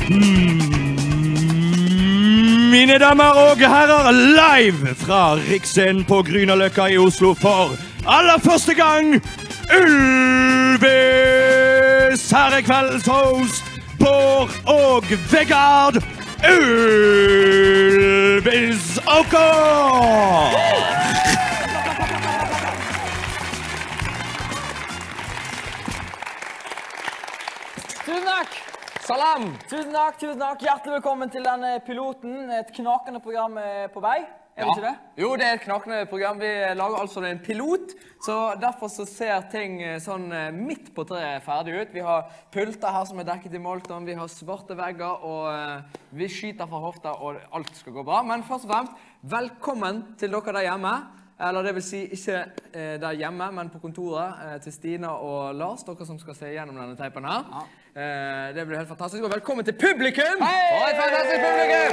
Mine damer og herrer, live fra Riksscenen på Grünerløkka i Oslo for aller første gang Ylvis! Her er kveldens host, Bård og Vegard Ylvis Åker! Tusen takk! Salam! Tusen takk. Hjertelig velkommen til denne piloten. Et knakende program på vei. Er det ikke det? Jo, det er et knakende program. Vi lager altså en pilot, så derfor så ser ting sånn midt på treet ferdig ut. Vi har pulter her som er dekket i molton, vi har svarte vegger, og vi skyter fra hofta, og alt skal gå bra. Men først og fremst, velkommen til dere der hjemme. Eller det vil si, ikke der hjemme, men på kontoret til Stina og Lars, dere som skal se gjennom denne teipen her. Ja. Det blir helt fantastisk, og velkommen til publikum! Hei! Og et fantastisk publikum!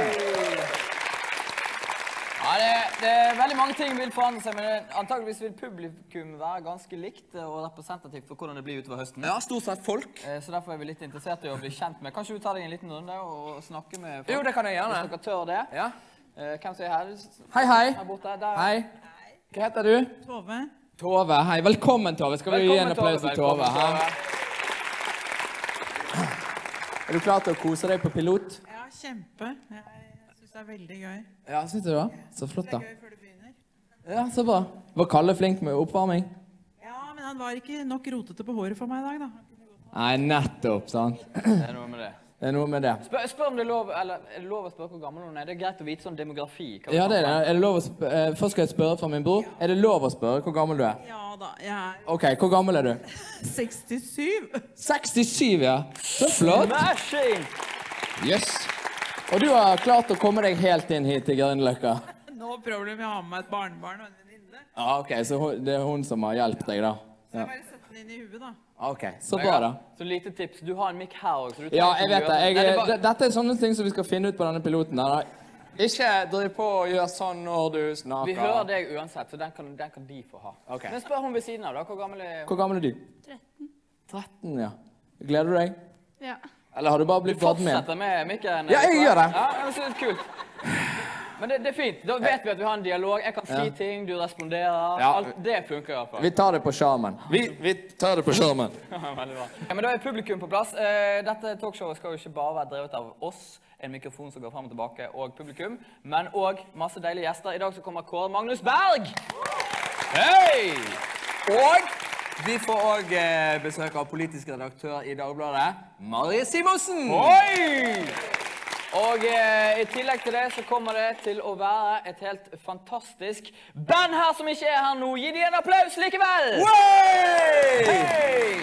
Ja, det er veldig mange ting vil forandre seg, men antageligvis vil publikum være ganske likt og representativt for hvordan det blir utover høsten. Ja, stort sett folk. Så derfor er vi litt interessert i å bli kjent med. Kanskje du tar deg en liten runde og snakke med folk? Jo, det kan jeg gjerne. Hvis dere tør det. Ja. Hvem som er her? Hei, hei. Her borte, der. Hei. Hva heter du? Tove. Tove, hei. Velkommen, Tove. Skal vi gi en applaus til Tove? Er du klar til å kose deg på pilot? Ja, kjempe. Jeg synes det er veldig gøy. Ja, synes du det? Så flott da. Det er gøy før det begynner. Ja, så bra. Var Kalle flink med oppvarming? Ja, men han var ikke nok rotete på håret for meg i dag, da. Nei, nettopp, sant? Det er noe med det. Det er noe med det. Spør om det er lov, eller er det lov å spørre hvor gammel hun er? Det er greit å vite sånn demografi. Ja, det er det. Er det lov å først skal jeg spørre fra min bror. Er det lov å spørre hvor gammel du er? Ja da, jeg er Ok, hvor gammel er du? 67. 67, ja. Så flott. Smashing! Yes. Og du har klart å komme deg helt inn hit til Grünerløkka. No problem, jeg har med meg et barnebarn og en venninne. Ja, ok, så det er hun som har hjulpet deg da. Så jeg bare setter den inn i huet, da. Ok, så bra da. Så lite tips. Du har en mic her også. Ja, jeg vet det. Dette er sånne ting som vi skal finne ut på denne piloten her. Ikke driv på og gjør sånn når du snakker. Vi hører deg uansett, så den kan de få ha. Ok. Men spør hun ved siden av da, hvor gammel er hun? Hvor gammel er du? 13. 13, ja. Gleder du deg? Ja. Eller har du bare blitt dratt med? Fortsetter med mikken? Ja, jeg gjør det. Ja, det er kult. Men det er fint. Da vet vi at vi har en dialog. Jeg kan si ting, du responderer. Ja. Alt det funker i hvert fall. Vi tar det på skjermen. Vi tar det på skjermen. Veldig bra. Ja, men da er publikum på plass. Dette talkshowet skal jo ikke bare være drevet av oss, en mikrofon som går frem og tilbake, og publikum, men også masse deilige gjester. I dag så kommer Kåre Magnus Berg! Hei! Og vi får også besøk av politisk redaktør i Dagbladet, Marie Simonsen! Oi! Og i tillegg til det så kommer det til å være et helt fantastisk band her som ikke er her nå. Gi de en applaus likevel! Hei!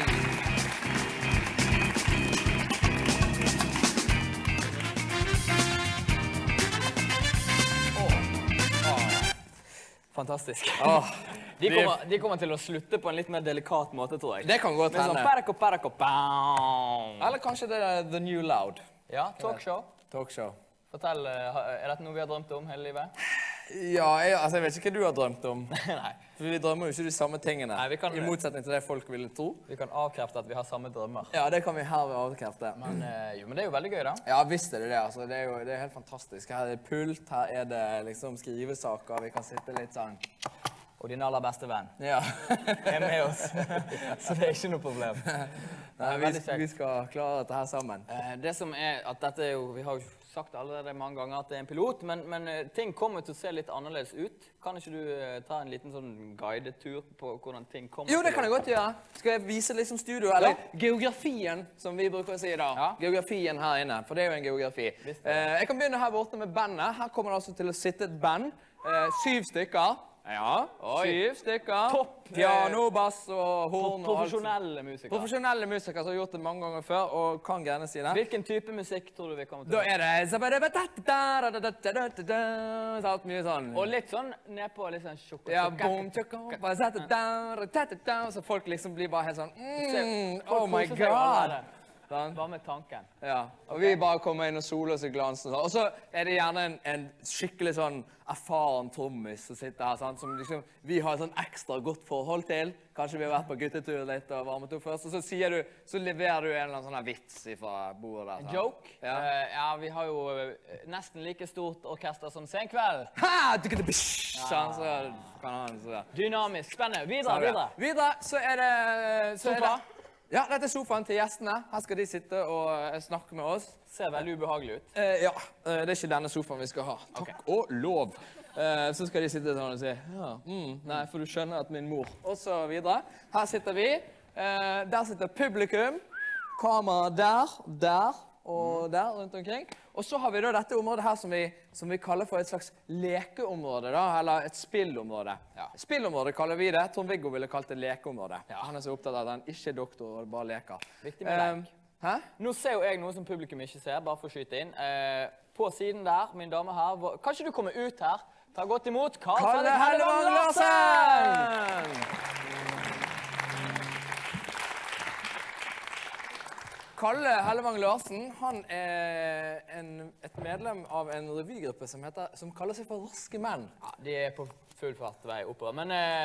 Fantastisk. De kommer til å slutte på en litt mer delikat måte, tror jeg. Det kan godt hende. Med sånn Eller kanskje det er The New Loud. Ja, talkshow. Talkshow. Fortell, er dette noe vi har drømt om hele livet? Ja, jeg vet ikke hva du har drømt om. Nei. For vi drømmer jo ikke de samme tingene. Nei, vi kan- I motsetning til det folk ville tro. Vi kan avkrefte at vi har samme drømmer. Ja, det kan vi herved avkrefte. Men det er jo veldig gøy da. Ja, visst er det det, altså. Det er helt fantastisk. Her er det pult, her er det liksom skrivesaker. Vi kan sitte litt sånn. Og din aller beste venn Ja. er med oss. Så det er ikke noe problem. Nei, vi skal klare dette her sammen. Det som er at dette er jo, vi har jo sagt allerede mange ganger at det er en pilot, men ting kommer til å se litt annerledes ut. Kan ikke du ta en liten sånn guidetur på hvordan ting kommer? Jo, det kan jeg godt gjøre. Skal jeg vise liksom studio, eller geografien, som vi bruker å si da. Ja. Geografien her inne, for det er jo en geografi. Jeg kan begynne her borte med bandet. Her kommer det altså til å sitte et band. 7 stykker. Ja, 7 stykker. Topp. Piano, bass og horn og alt. Profesjonelle musikere. Profesjonelle musikere som har gjort det mange ganger før, og kan greiene sine. Hvilken type musikk tror du vi kommer til? Da er det alt mye sånn. Og litt sånn nedpå, litt sånn sjokk. Ja, boom, så folk liksom blir bare helt sånn oh my god. Bare med tanken. Ja, og vi bare kommer inn og soler oss i glansen. Og så er det gjerne en skikkelig sånn erfaren trommis som sitter her, sant? Som liksom, vi har et sånn ekstra godt forhold til. Kanskje vi har vært på guttetur litt og varmet opp først, og så leverer du en eller annen sånn vits fra bordet der. Sant? Joke? Ja, vi har jo nesten like stort orkester som Senkveld. Ha! Sånn, så kan han så der. Dynamisk, spennende. Videre. Videre så er det... Sofa? Ja, dette er sofaen til gjestene. Her skal de sitte og snakke med oss. Ser veldig ubehagelig ut. Ja, det er ikke denne sofaen vi skal ha. Takk og lov. Så skal de sitte sånn og si, ja, nei, for du skjønner at min mor, og så videre. Her sitter vi. Der sitter publikum. Kamera der og der rundt omkring. Og så har vi da dette området her som vi kaller for et slags lekeområde, da, eller et spillområde. Ja. Spillområde kaller vi det. Trond-Viggo ville kalt det lekeområde. Ja. Han er så opptatt av at han ikke er doktor og bare leker. Viktig med lek. Hæ? Nå ser jo jeg noe som publikum ikke ser, bare for å skyte inn. På siden der, min dame her, kanskje du kommer ut her? Ta godt imot Kalle Hellevang Larsen! Kalle Hellevang Larsen, han er et medlem av en revygruppe som kaller seg for Raske Menn. Ja, de er på full fart vei oppover,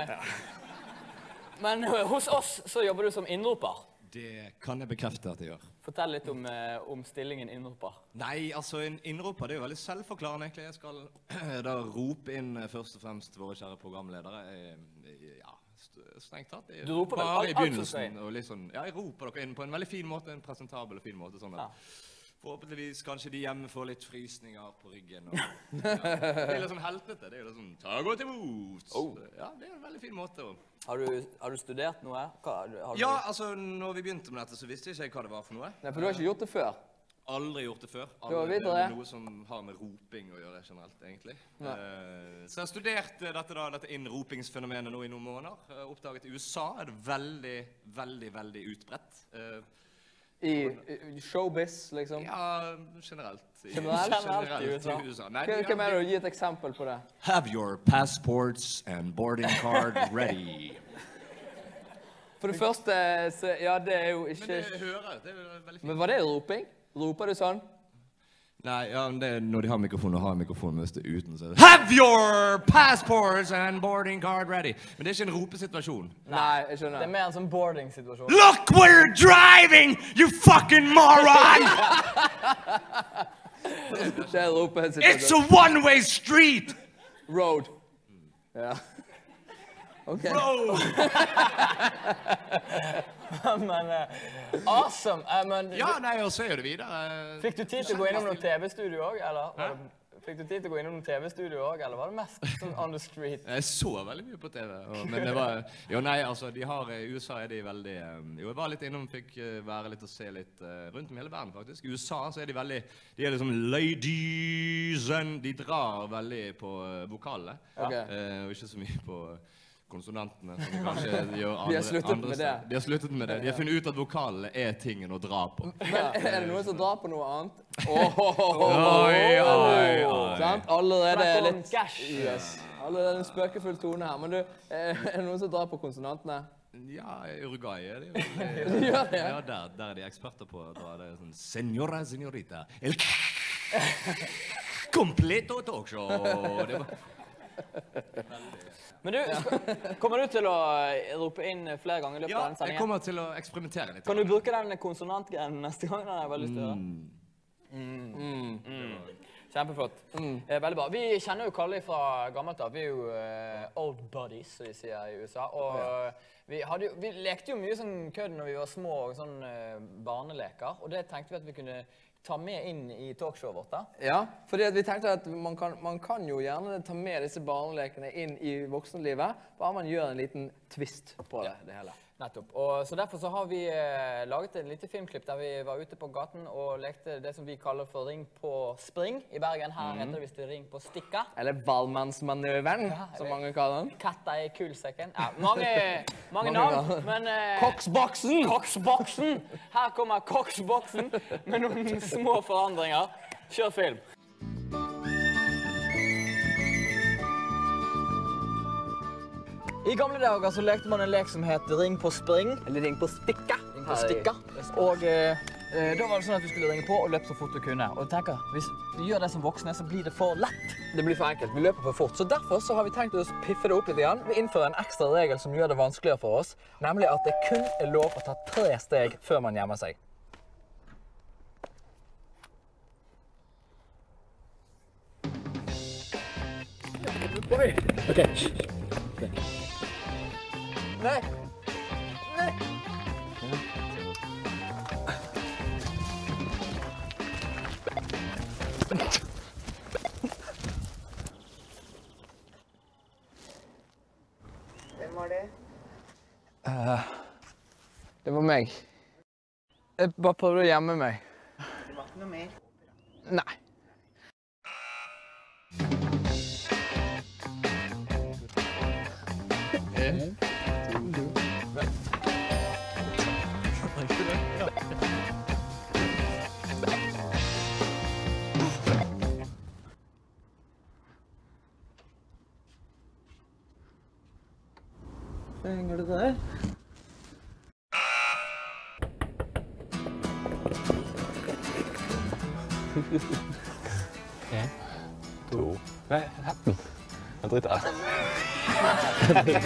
men hos oss så jobber du som innroper. Det kan jeg bekrefte at jeg gjør. Fortell litt om stillingen innroper. Nei, altså en innroper, det er jo veldig selvforklarende egentlig. Jeg skal da rope inn først og fremst våre kjære programledere. Ja, strengt tatt. Du roper vel bare i alt som begynnelsen, skal inn? og litt sånn, ja, jeg roper dere inn på en veldig fin måte, en presentabel og fin måte, sånn at forhåpentligvis kanskje de hjemme får litt frysninger på ryggen. Og, ja. Det er litt sånn heltete, det er jo litt sånn, ta godt imot! Ja, det er en veldig fin måte. Har du studert noe? Ja, altså, når vi begynte med dette, så visste jeg ikke hva det var for noe. Nei, for du har ikke gjort det før? Aldri gjort det før. Aldri, det er noe som har med roping å gjøre generelt, egentlig. Så jeg har studert dette innropingsfenomenet nå i noen måneder. Oppdaget i USA er det veldig, veldig, veldig utbredt. I showbiz, liksom? Ja, generelt. Generelt i USA? Hva mener du? Gi et eksempel på det. Have your passports and boarding card ready. For det første, ja, det er jo ikke... Men det hører, det er veldig fint. Men var det roping? Roper du sånn? Nei, ja, det er når de har mikrofon, men hvis det er uten, så er det Have your passports and boarding card ready. Men det er ikke en ropesituasjon. Nei, jeg skjønner. Det er mer en sånn boarding-situasjon. Look where you're driving, you fucking moron! Det er ropesituasjon. It's a one-way street! Road. Ja. Ok. Road! Men, awesome! Ja, nei, og så er det videre. Fikk du tid til å gå innom noen TV-studio også, eller? Fikk du tid til å gå innom noen TV-studio også, eller var det mest sånn on the street? Jeg så veldig mye på TV, men det var... Jo, nei, altså, i USA er de veldig... Jo, jeg var litt innom, fikk være litt og se litt rundt om hele verden, faktisk. I USA så er de veldig... De er liksom ladies, and de drar veldig på vokalene. Og ikke så mye på... konsonantene, som de kanskje gjør andre. De har sluttet med det. De har sluttet med det. De har funnet ut at vokalene er tingen å dra på. Men er det noen som drar på noe annet? Sant? Allerede litt... Yes. Allerede en spøkefull tone her. Men du, er det noen som drar på konsonantene? Ja, Uruguay er det jo. Ja, der er de eksperter på å dra. Det er sånn, senora, senorita, el completo talkshow. Det var... Men du, kommer du til å rope inn flere ganger i løpet av denne sendingen? Ja, jeg kommer til å eksperimentere litt. Kan du bruke den konsonantgreien neste gang? Den har jeg veldig lyst til å Kjempeflott. Veldig bra. Vi kjenner jo Kalle fra gammelt av. Vi er jo old buddies, som de sier i USA. Og vi lekte jo mye sånn kødd når vi var små, sånn barneleker. Og det tenkte vi at vi kunne ta med inn i talkshowet vårt da. Ja, fordi vi tenkte at man kan jo gjerne ta med disse barnelekene inn i voksenlivet, bare man gjør en liten twist på det hele. Nettopp. Og så derfor så har vi laget en lite filmklipp der vi var ute på gaten og lekte det som vi kaller for Ring på Spring i Bergen. Her heter det visst Ring på Stikka. Eller Valmannsmanøveren, som mange kaller den. Katta i kullsekken. Ja, mange navn, men... Koksboksen! Koksboksen! Her kommer Koksboksen med noen små forandringer. Kjør film. I gamle dager så lekte man en lek som het Ring på Spring, eller Ring på Stikka. Og Da var det sånn at du skulle ringe på og løpe så fort du kunne. Og jeg tenker, hvis vi gjør det som voksne, så blir det for lett. Det blir for enkelt. Vi løper for fort. Så derfor så har vi tenkt å piffe det opp litt igjen. Vi innfører en ekstra regel som gjør det vanskeligere for oss, nemlig at det kun er lov å ta 3 steg før man gjemmer seg. Ok. Nei! Nei! Hvem var det? Det var meg. Jeg bare prøvde å gjemme meg. Det var ikke noe mer. Nei. Henger det der? En, to. Nei, hatten. Jeg driter i det.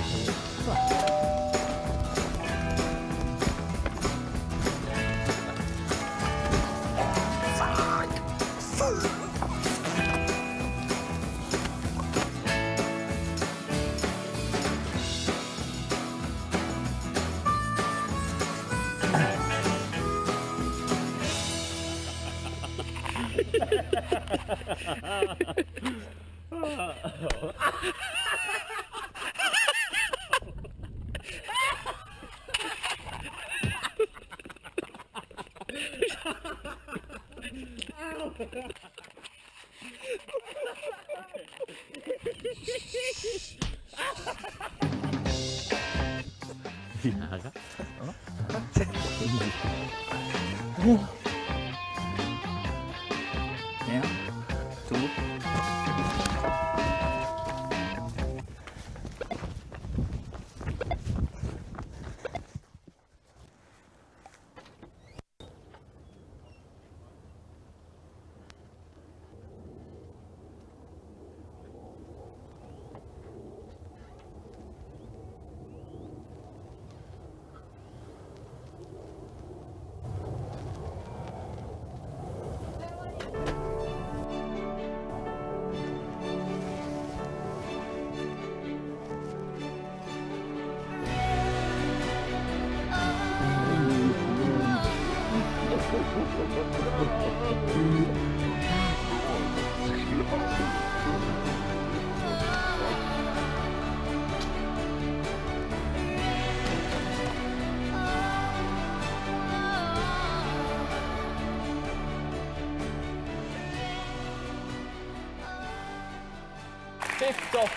Tipp topp.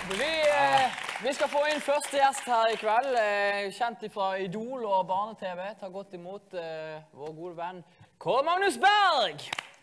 Vi skal få inn første gjest her i kveld, kjent fra Idol og Barne-TV. Ta godt imot vår gode venn Kåre Magnus Berg!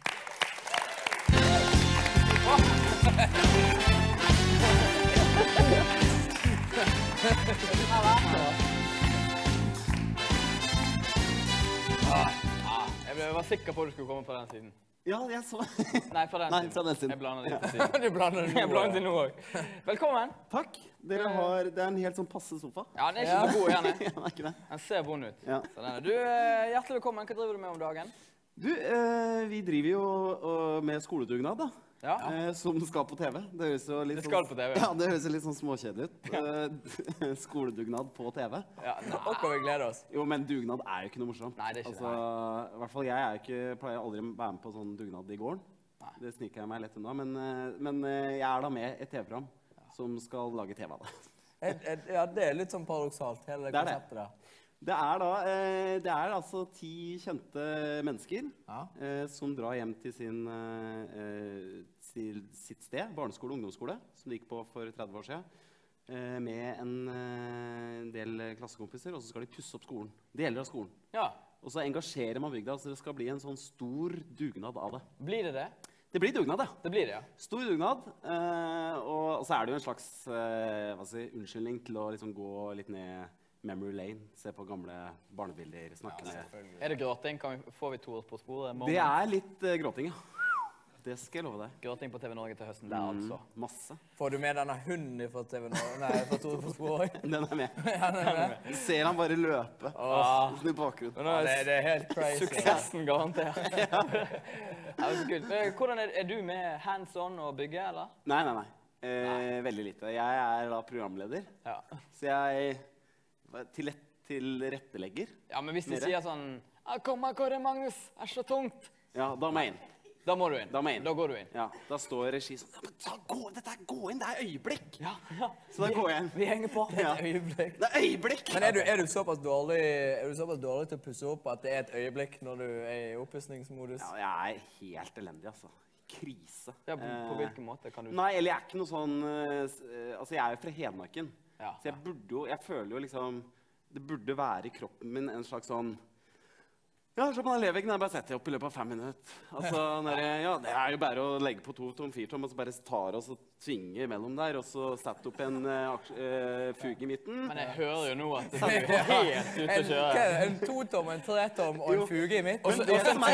Jeg var sikker på at du skulle komme på den siden. Ja, jeg så. Nei, fra den siden. Fra den siden. Jeg blander litt til siden. Du blander det Jeg blander til nå også. Velkommen. Takk. Det er en helt sånn passe sofa. Ja, den er ikke så god igjen. Ja, det er ikke det. Den ser vond ut. Ja. Så du, hjertelig velkommen. Hva driver du med om dagen? Du, vi driver jo med skoledugnad, da. Ja. Som skal på TV. Det høres jo litt Det skal på TV. Ja, det høres jo litt sånn småkjedelig ut. Skoledugnad på TV. Ja, Og kan vi glede oss. Jo, men dugnad er jo ikke noe morsomt. Nei, det er ikke altså, I hvert fall pleier aldri å være med på sånn dugnad i gården. Det sniker jeg meg lett unna, men jeg er da med et TV-program som skal lage TV av det. Ja, det er litt sånn paradoksalt, hele Det er det. konseptet der. Det er altså 10 kjente mennesker som drar hjem til sitt sted, barneskole og ungdomsskole, som de gikk på for 30 år siden, med en del klassekompiser, og så skal de pusse opp skolen. Deler av skolen. Ja. Og så engasjerer man bygda, så det skal bli en sånn stor dugnad av det. Blir det det? Det blir dugnad, ja. Det blir det, ja. Stor dugnad, og så er det jo en slags unnskyldning til å liksom gå litt ned memory lane, se på gamle barnebilder, snakke med. Er det gråting? Får vi Tor på sporet? Det litt gråting, ja. Det skal jeg love deg. Gråting på TV Norge til høsten der, altså. Masse. Får du med denne hunden fra TV Norge? Nei, fra Tore på sporet. Den med. Ja, den med. Ser han bare løpe. I bakgrunnen. Ja, det helt crazy. Suksessen garantert. Det så kult. Hvordan du med hands on og bygge, eller? Nei. Veldig lite. Jeg da programleder. Ja. Så jeg tilrettelegger. Ja, men hvis de sier sånn, kom her, Kåre Magnus, så tungt. Ja, da må jeg inn. Da må du inn. Da går du inn. Ja, da står regi sånn, gå inn, det øyeblikk. Ja. Så da går jeg inn. Vi henger på. Ja. Øyeblikk. Det øyeblikk. Men er du såpass dårlig til å pusse opp at det et øyeblikk når du i oppussingsmodus? Ja, jeg helt elendig, altså. Krise. Ja, på hvilken måte kan du... Nei, eller jeg ikke noe sånn, altså jeg jo fra Hedmarken. Ja. Så jeg føler jo liksom, det burde være i kroppen min en slags sånn, ja, så på den leveggen bare setter jeg opp i løpet av 5 minutter. Altså, det jo bare å legge på 2 tom, 4 tom, og så bare tar oss og tvinger mellom der, og så setter opp en fug i midten. Men jeg hører jo nå at det er helt ute å kjøre. En 2 tom, en 3 tom og en fuge i midten. Og så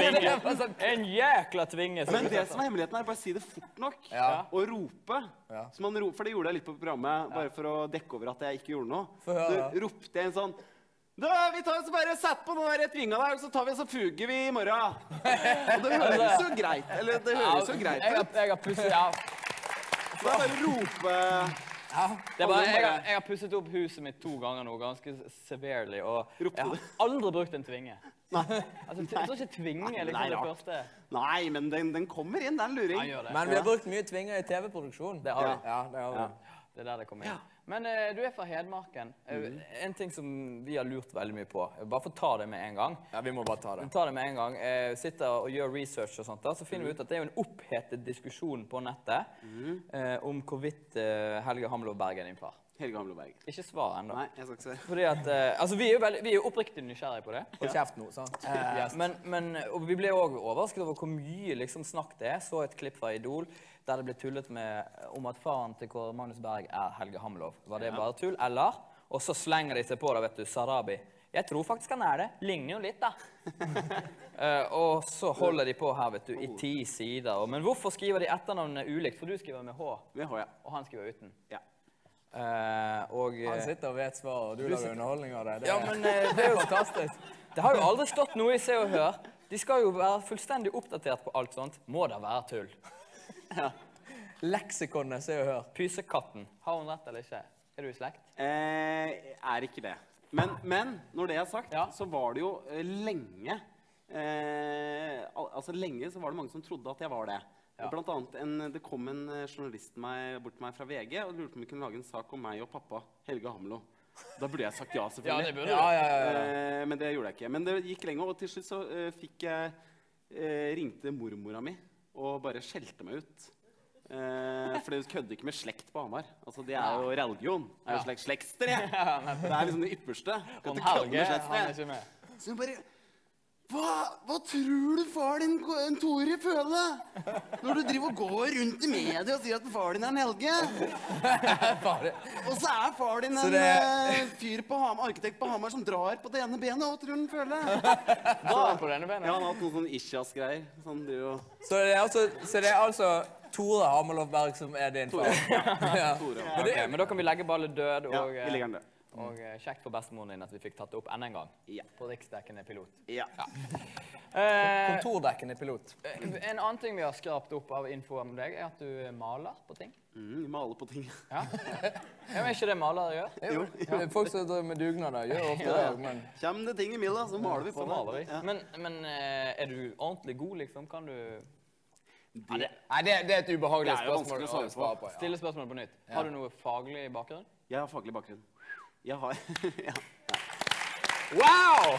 en jækla tvinge. Men det som hemmeligheten bare si det fort nok, og rope. Så for det gjorde jeg litt på programmet, bare for å dekke over at jeg ikke gjorde noe. Så ropte jeg en sånn, vi tar oss bare sett på den der tvinga der, og så tar vi så fuger vi i morgen. Og det høres jo greit, eller det høres jo greit ut. Jeg har pusset, ja. Så det bare rope... Jeg har pusset opp huset mitt 2 ganger nå, ganske severely, og jeg har aldri brukt en tvinge. Altså, jeg tror ikke tvinge liksom det første. Nei, men den kommer inn, den luring. Men vi har brukt mye tvinger i TV-produksjon. Det har vi. Ja, det har vi. Det der det kommer inn. Men du for Hedmarken. En ting som vi har lurt veldig mye på. Bare for å ta det med en gang. Ja, vi må bare ta det. Ta det med en gang. Sitter og gjør research og sånt da, så finner vi ut at det jo en opphetet diskusjon på nettet om hvorvidt Helge Hamlov Berg din far. Helge Hamlov Berg. Ikke svar enda. Nei, jeg skal ikke se. Fordi at, altså vi jo oppriktig nysgjerrige på det. Hold kjeft nå, sant? Og vi ble også overrasket over hvor mye liksom snakk det Så et klipp fra Idol, der det ble tullet med om at faren til Kåre Magnus Berg Helge Hamlov. Var det bare tull, eller? Og så slenger de seg på da, vet du, Sarabi. Jeg tror faktisk han det. Ligner jo litt, da. Og så holder de på her, vet du, i 10 sider. Men hvorfor skriver de etternavnet ulikt? For du skriver med H. Med H, ja. Og han skriver uten. Ja. Han sitter og vet svar, og du lager underholdning av det. Ja, men det jo fantastisk. Det har jo aldri stått noe i Se og Hør. De skal jo være fullstendig oppdatert på alt sånt. Må det være tull? Ja. Leksikonet Se og Hør. Pysekatten. Har hun rett eller ikke? Er du i slekt? Ikke det. Men når det sagt, så var det jo lenge lenge så var det mange som trodde at jeg var det. Blant annet, det kom en journalist bort til meg fra VG og lurte om vi kunne lage en sak om meg og pappa, Helge Hamlov. Da burde jeg sagt ja, selvfølgelig. Ja, det burde du. Men det gjorde jeg ikke. Men det gikk lenge, og til slutt så ringte mormora mi og bare skjelte meg ut. For det kødde ikke med slekt på Hamar. Altså, det jo religion. Det slektstre. Det liksom det ypperste. Om Helge, han ikke med. Så hun bare... Hva tror du far din Tore føler når du driver og går rundt i media og sier at far din en Helge? Og så far din en fyr på Hamar, arkitekt på Hamar som drar på det ene benet. Hva tror du han føler? Drar han på det ene benet? Ja, han har hatt noen sånne Ischias-greier. Så det altså Tore Hamlov Berg som din far? Tore. Men da kan vi legge ballet død og... Ja, vi legger den død. Og kjekt for bestemoren din at vi fikk tatt det opp enda en gang. Ja. På riksdekkende pilot. Ja. Kontordekkende pilot. En annen ting vi har skrapt opp av info om deg, at du maler på ting. Maler på ting. Ja. Men ikke det malere gjør? Jo. Folk som driver med dugnader gjør ofte det. Men... Kommer det ting i middag, så maler vi på det. Ja. Men du ordentlig god, liksom? Kan du... Nei, det et ubehagelig spørsmål å svare på. Stille spørsmål på nytt. Har du noe faglig bakgrunn? Jeg har faglig bakgrunn. Jeg har... Wow!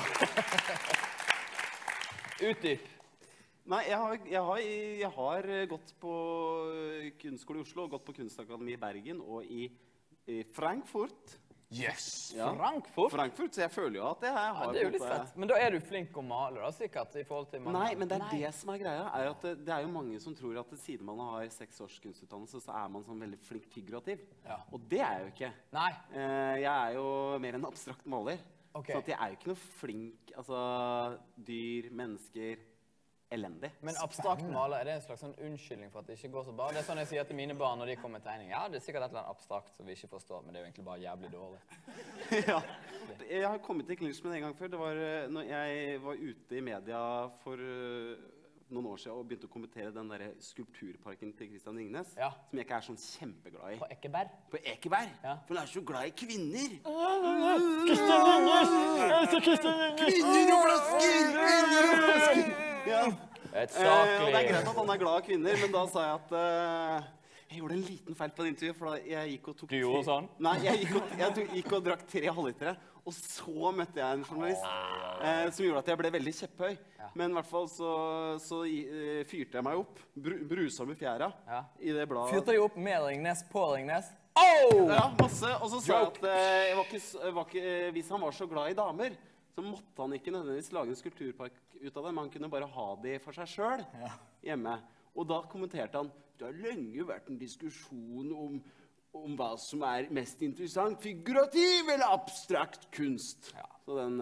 Utdyp. Nei, jeg har gått på kunstskole i Oslo, og gått på Kunstakademi i Bergen, og i Frankfurt. Yes! Ja. Frankfurt, så jeg føler jo at jeg har... Ja, det er jo litt fett. Men da er du flink å male da, sikkert, i forhold til mange... Nei, men det er det som er greia, er at det er jo mange som tror at siden man har 6 års kunstutdannelse, så er man sånn veldig flink figurativ. Ja. Og det er jeg jo ikke. Nei. Jeg er jo mer en abstrakt maler. Ok. Så at jeg er jo ikke noe flink, altså dyr, mennesker, elendig. Men abstrakt maler, er det en slags sånn unnskyldning for at det ikke går så bra? Det er sånn jeg sier til mine barn når de kommer med tegning. Ja, det er sikkert et eller annet abstrakt som vi ikke forstår, men det er jo egentlig bare jævlig dårlig. Ja, jeg har kommet til clinch med det en gang før. Det var når jeg var ute i media for noen år siden og begynte å kommentere den der skulpturparken til Christian Ringnes, Ja. som jeg ikke er sånn kjempeglad i. På Ekeberg? På Ekeberg? Ja. For hun er så glad i kvinner. Christian Ringnes! Christian Ringnes! Kvinner og flasker! Kvinner og flasker! Ja. Et Og det er saklig... greit at han er glad i kvinner, men da sa jeg at jeg gjorde en liten feil på det intervjuet, for da jeg gikk og tok... Du gjorde sånn? Nei, jeg gikk og drakk 3 halvlitere, og så møtte jeg en journalist som gjorde at jeg ble veldig kjepphøy. Men i hvert fall så fyrte jeg meg opp, brusa med fjæra i det bladet. Fyrte de opp med Ringnes på Ringnes? Ja, masse. Og så sa jeg at hvis han var så glad i damer, så måtte han ikke nødvendigvis lage en skulpturpark ut av det, men han kunne bare ha de for seg selv hjemme. Og da kommenterte han, det har lenge vært en diskusjon om hva som er mest interessant, figurativ eller abstrakt kunst. Så den...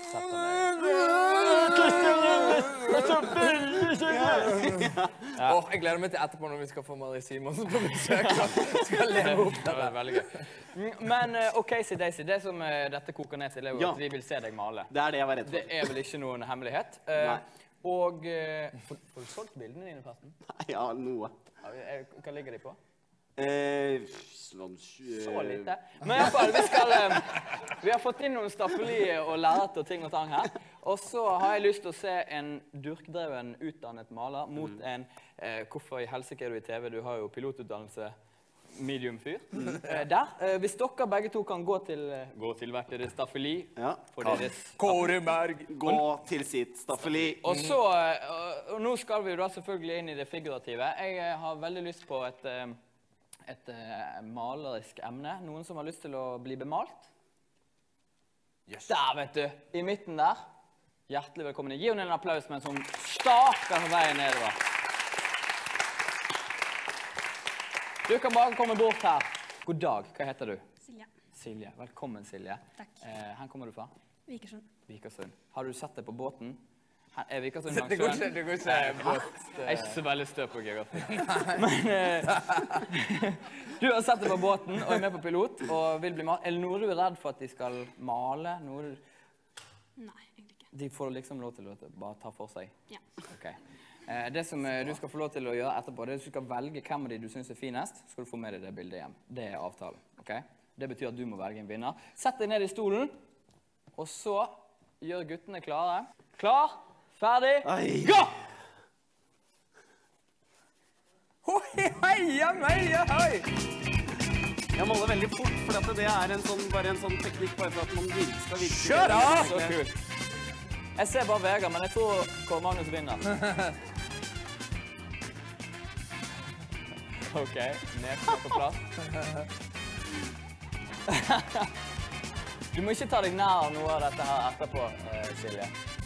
Jeg gleder meg til etterpå når vi skal få Marie Simonsen på besøk. Skal leve opp Det var veldig gøy. Men OK, Daisy, det som dette koker ned til er jo at vi vil se deg male. Det er det jeg var redd for. Det er vel ikke noen hemmelighet. Og får du solgt bildene dine, forresten? Ja, noe. Hva ligger de på? Sånn... Så lite. Men i hvert fall, vi har fått inn noen staffeli og lærert og ting og tang her. Og så har jeg lyst til å se en durkdreven, utdannet maler mot en hvorfor i helsike er du i TV? Du har jo pilotutdannelse, medium fyr. Der. Hvis dere begge to kan gå til hvert deres staffeli. Ja. For deres... Kåreberg! Gå til sitt staffeli. Og så, og nå skal vi jo da selvfølgelig inn i det figurative. Jeg har veldig lyst på et malerisk emne. Noen som har lyst til å bli bemalt? Yes. Der, vet du! I midten der. Hjertelig velkommen. Gi henne en applaus med en sånn staker veien nedover. Du kan bare komme bort her. God dag. Hva heter du? Silje. Silje. Velkommen, Silje. Takk. Hvor kommer du fra? Vikersund. Vikersund. Har du sett det på båten? Er Vikersund langs Det går sjøen? ikke båt. Jeg er ikke så veldig støv på geografi. Men du har sett det på båten og er med på pilot og vil bli malt. Er det noe du er redd for at de skal male? Nei, egentlig ikke. De får liksom lov til å bare ta for seg? Ja. Ok. Det som du skal få lov til å gjøre etterpå, det er at du skal velge hvem av de du synes er finest, så skal du få med deg det bildet hjem. Det er avtalen, ok? Det betyr at du må velge en vinner. Sett deg ned i stolen, og så gjør guttene klare. Klar, ferdig, gå! Hei! Jeg maler veldig fort, for det er bare en sånn teknikk bare for at man skal virke. Kjør da! Så kult. Jeg ser bare Vegard, men jeg tror Kåre Magnus vinner. Ok, nesen er på plass. Du må ikke ta deg nær noe av dette her etterpå, Silje.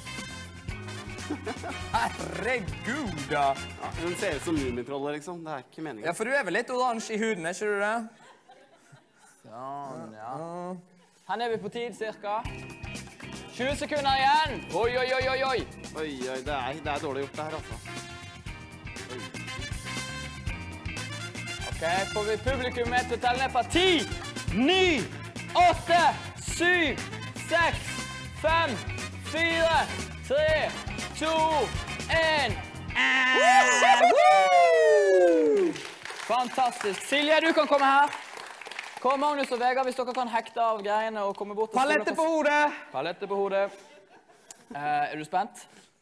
Herregud, da! Ja, den ser ut som Mumitrollet, liksom. Det er ikke meningen. Ja, for du er vel litt oransje i huden, er ikke du det? Sånn, ja. Her er vi på tid, cirka. 20 sekunder igjen! Oi, oi, oi, oi, oi! Oi, det er dårlig gjort det her, altså. Ok, får vi publikum med til å telle ned fra 10, 9, 8, 7, 6, 5, 4, 3, 2, 1. Fantastisk. Silje, du kan komme her. Kom, Magnus og Vegard, hvis dere kan hekte av greiene og komme bort. Palette på hodet! Palette på hodet. Er du spent?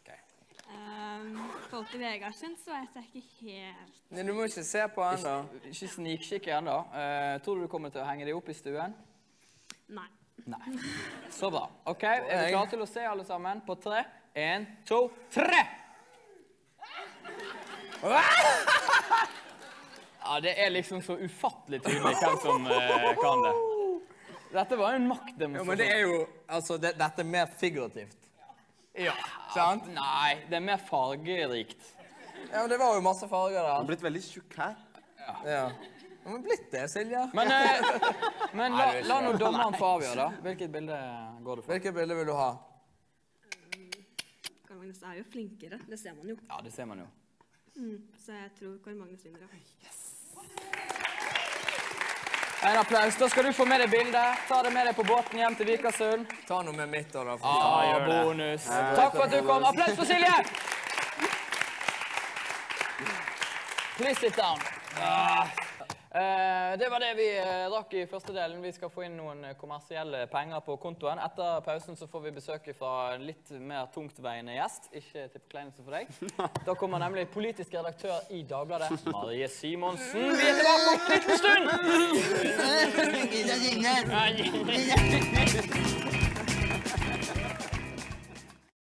Folk til Vegard sin, så vet jeg ikke helt. Nei, du må ikke se på han da. Ikke snikkikke ennå. Tror du kommer til å henge deg opp i stuen? Nei. Nei. Så bra. Ok, er vi klare til å se alle sammen? På 3. 1, 2, 3! Ja, det er liksom så ufattelig tydelig hvem som kan det. Dette var jo en maktdemonstrasjon. Jo, men det er jo, altså, dette er mer figurativt. Ja, sant? Nei, det er mer fargerikt. Ja, men det var jo masse farger der. Han har blitt veldig tjukk her. Ja. Har vi blitt det, Silje? Men la nå dommeren få avgjøre, da. Hvilket bilde går du for? Hvilket bilde vil du ha? Karl Magnus er jo flinkere, det ser man jo. Ja, det ser man jo. Så jeg tror Karl Magnus vinner. En applaus. Da skal du få med deg bildet. Ta det med deg på båten hjem til Vikersund. Ta noe med mitt da. Bonus. Takk for at du kom. Applaus for Silje! Please sit down. Det var det vi rakk i første delen. Vi skal få inn noen kommersielle penger på kontoen. Etter pausen så får vi besøke fra en litt mer tungtveiende gjest. Ikke til forkleinelse for deg. Da kommer nemlig politisk redaktør i Dagbladet, Marie Simonsen. Vi er tilbake om en liten stund!